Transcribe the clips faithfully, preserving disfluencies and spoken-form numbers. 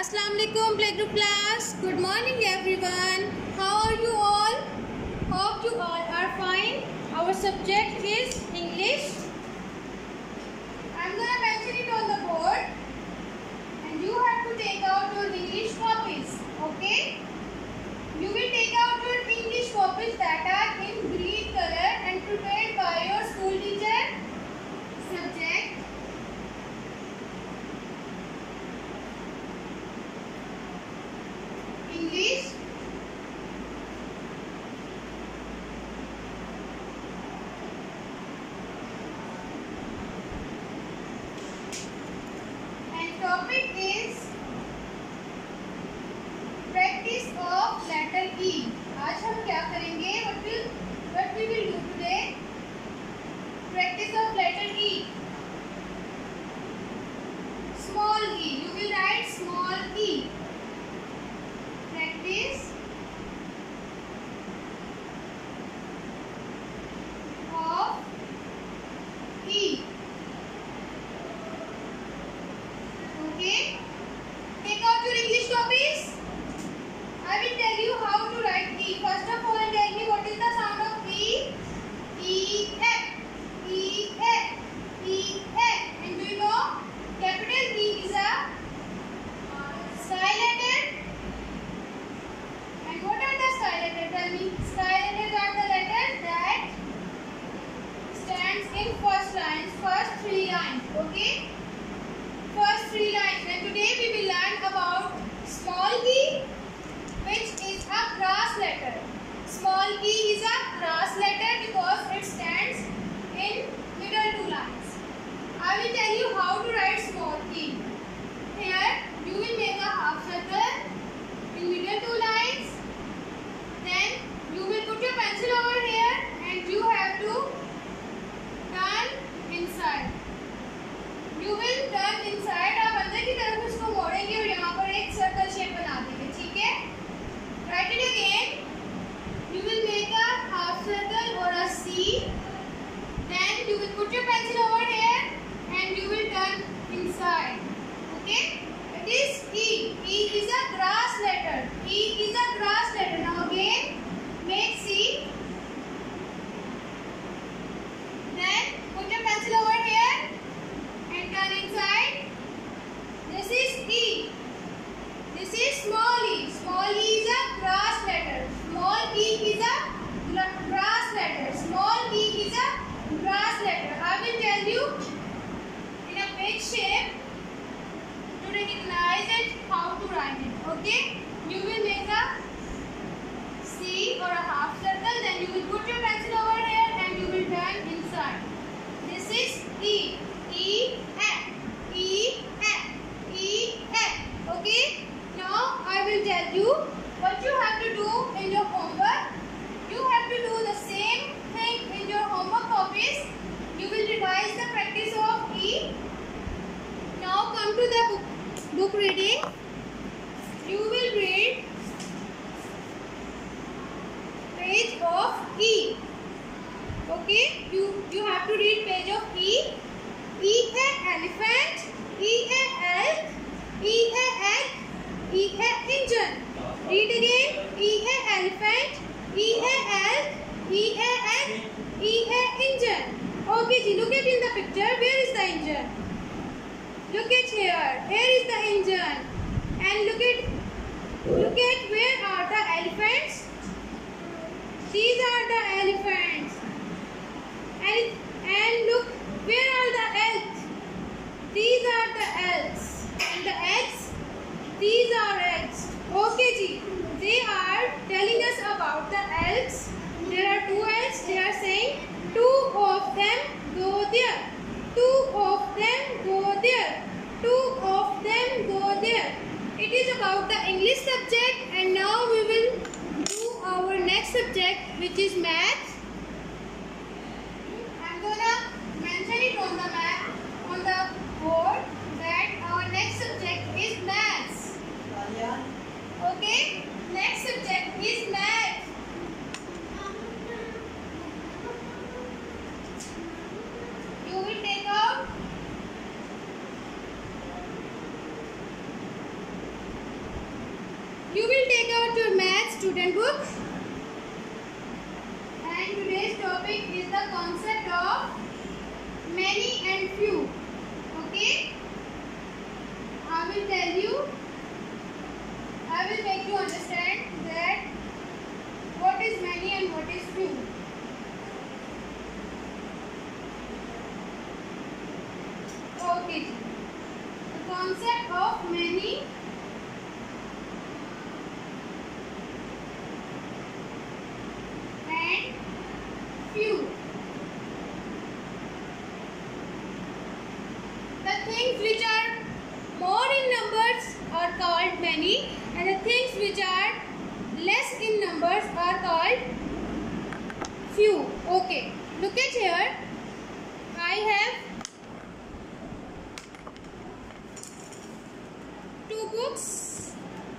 Assalamu alaikum playgroup class. Good morning everyone. How are you all? Hope you all are fine. Our subject is English. I'm gonna mention it on the board and you have to take out your English copies. Okay? You will take out your English copies that are in green color and prepared by your school teacher. Subject English. And topic is practice of letter E. आज हम क्या करेंगे? What will what we will do today? Practice of letter E. Small e. You will write small e. Practice of E. Okay. Take out your English copies. I will tell you how to write E. First of all, tell me what is the sound of E. E F. E F. E F. And do you know capital E is a sky letter? And what are the sky letters? Tell me. Sky letters are the letters that stands in first lines, first three lines. Okay? First three lines. And today we will learn about small e, which is a grass letter. Small e is a grass letter because it stands in middle two lines. I will tell you how to write small e. Here you will make a half circle in middle two lines. Then you will put your pencil over here and you have to turn inside. You will turn inside. आप अंदर की तरफ इसको मोड़ेंगे और यहाँ पर एक circle shape बना देंगे. ठीक है? Write it again. You will make a half circle or a C. Then you will put your pencil over here and you will turn inside. Okay? It is E. E is a grass letter. E is a grass letter. Now again, make C. Then put your pencil over here and turn inside. This is E. This is small e. Small e is a grass letter. Small e is a grass letter. Small e is a grass letter. I will tell you in a big shape to recognize it, how to write it. Okay? You will make a C or a half circle. Then you will put your pencil over here and you will turn inside. This is E. E F. E F. E F. Okay? Now I will tell you what you have to do in your homework. You have to do the same thing in your homework copies. You will revise the practice of E. Now come to the book, book reading. You will read page of E. Okay? You, you have to read page of E. E a elephant. E a elk. E a egg. E a engine. Read again. E a elephant. E a elk. E a egg. E a engine. Okay, ji, look at in the picture. Where is the engine? Look at here. Here is the engine. And look at look at where are the elephants? These are the elephants. And and look, where are the elks? These are the elks. And the eggs? These are eggs. Okay, ji. They are telling us about the elks. There are two elks. They are saying two of them go there. Two of them go there. Two of them go there. It is about the English subject, and now we will do our next subject, which is math. I'm gonna mention it on the map, on the board, that our next subject is maths. Okay? Next subject is math. You will take out you will take out your math student book, and today's topic is the concept of many and few. Okay, I will tell you, I will make you understand that what is many and what is few. Okay, the concept of many and few. The things which are more in numbers are called many, and the things which are less in numbers are called few. Okay, look at here. I have two books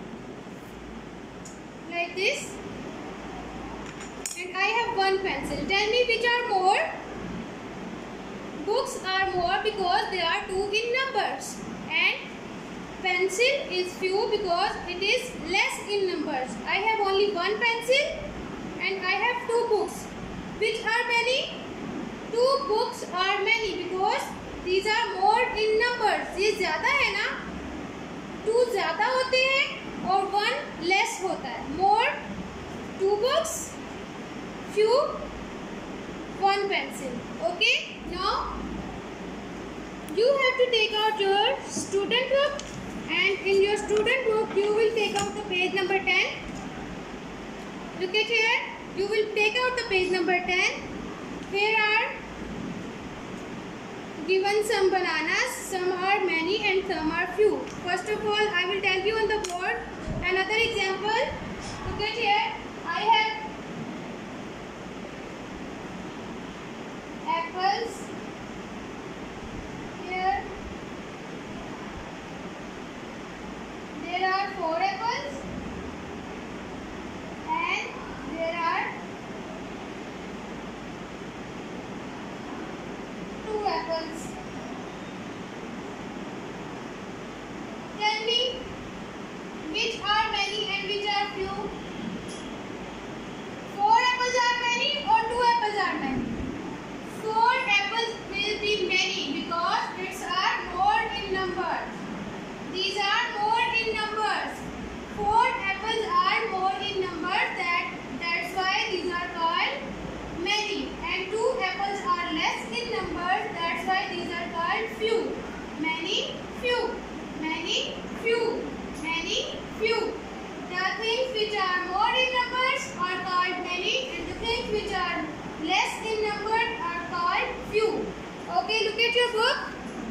like this, and I have one pencil. Tell me which are more. Books are more because they are two in numbers, and pencil is few because it is less in numbers. I have only one pencil and I have two books. Which are many? Two books are many because these are more in numbers. ये ज़्यादा है ना? Two ज़्यादा होते हैं और one less होता है. More two books, few one pencil. Okay, now you have to take out your student book, and in your student book you will take out the page number ten. Look at here, you will take out the page number ten. Here are given some bananas, some are many and some are few. First of all, I will tell you on the board another example. Look at here, I have apples. Here there are four apples and there are two apples. Tell me which are many and which are few. Four apples are many or two apples are many? Four apples will be many because it's are more in numbers. These are more in numbers. Four apples are more in numbers. That that's why these are called many. And two apples are less in numbers. That's why these are called few. Many, few. Many, few. Many, few. The things which are more in numbers are called many, and the things which are less in numbers are called few. Okay, look at your book.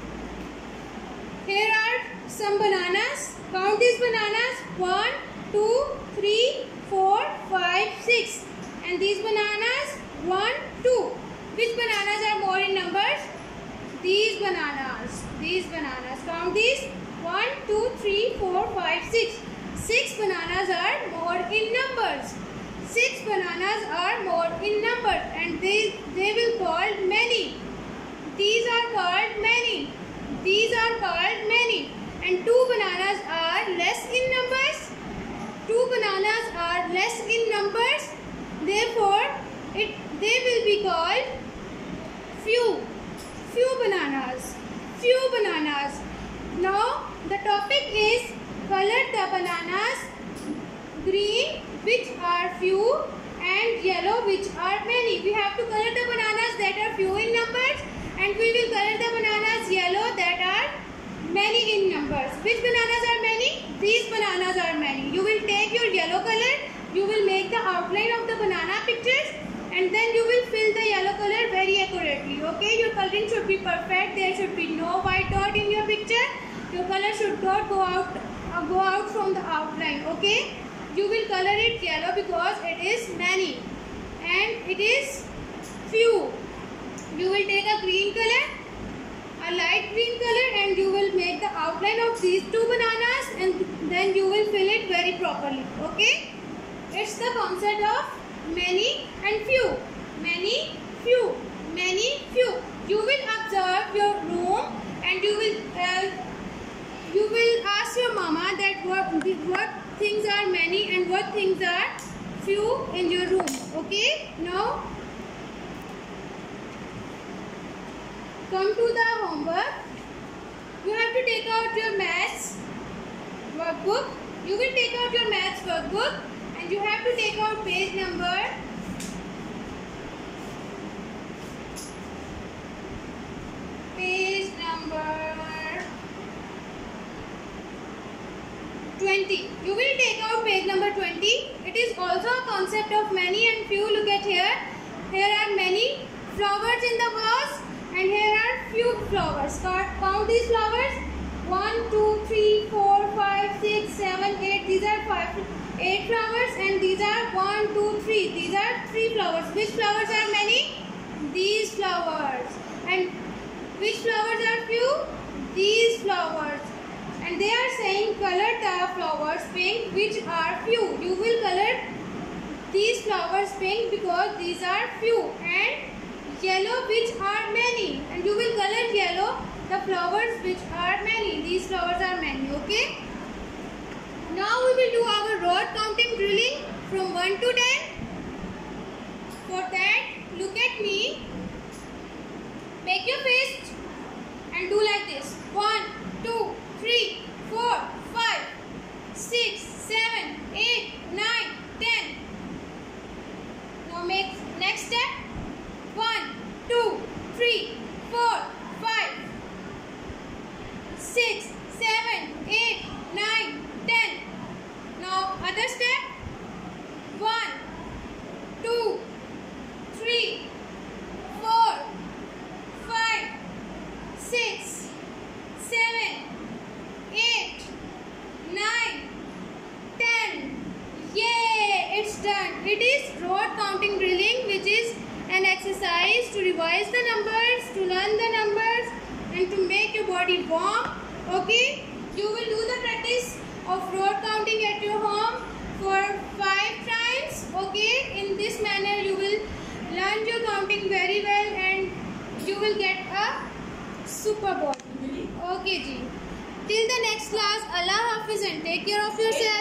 Here are some bananas. Count these bananas. One, two, three, four, five, six. And these bananas, one, two. Which bananas are more in numbers? These bananas. These bananas. Count these. One, two, three, four, five, six. Six bananas are more in numbers. Six bananas are more in numbers, and they they will called many. These are called many. These are called many. And two bananas are less in numbers. Two bananas are less in numbers. Therefore, it they will be called few. Few bananas. Few bananas. Now the topic is color the bananas green, which are few, and yellow, which are many. We have to color the bananas that are few in numbers, and we will color the bananas yellow that are many in numbers. Which bananas are many? These bananas are many. You will take your yellow color, you will make the outline of the banana pictures, and then you will fill the yellow color very accurately. Okay, your coloring should be perfect. There should be no white dot in your picture. Your color should not go out uh, go out from the outline. Okay, you will color it yellow because it is many and it is few. You will take a green color, a light green color, and you will make the outline of these two bananas, and then you will fill it very properly. Okay, it's the concept of many and few. Many, few. Many, few. You will observe your room, and you will uh, you will ask your mama that what what things are many and what things are few in your room. Okay, now come to the homework. You have to take out your maths workbook. You will take out your maths workbook and you have to take out page number page number twenty. You will take out page number twenty. It is also a concept of many and few. Look at here. Here are many flowers in the vase and here are few flowers. Count these flowers. one, two, three, four, five, six, seven, eight. These are five, eight flowers and these are one, two, three. These are three flowers. Which flowers are many? These flowers. And which flowers are few? These flowers. And they are saying color the flowers pink, which are few. You will color these flowers pink because these are few, and yellow, which are many. And you will color yellow the flowers which are many. These flowers are many. Okay. Now we will do our rod counting drilling from one to ten. For that, look at me. Make your fist and do like this. one, two, three, four, five, six, seven, eight, nine, ten. Now make next step. one, two, three, four, five, six, seven, eight, nine, ten. Now other step. one, two, three, four, five, six, seven, eight, nine, ten. Yay! It's done. It is rod counting drilling, which is an exercise to revise the numbers, to learn the numbers, and to make your body warm. Okay? You will do the practice of rod counting at your home for five times. Okay? In this manner, you will learn your counting very well and you will get a super body. Okay, ji. Till the next class, Allah Hafiz and take care of yourself.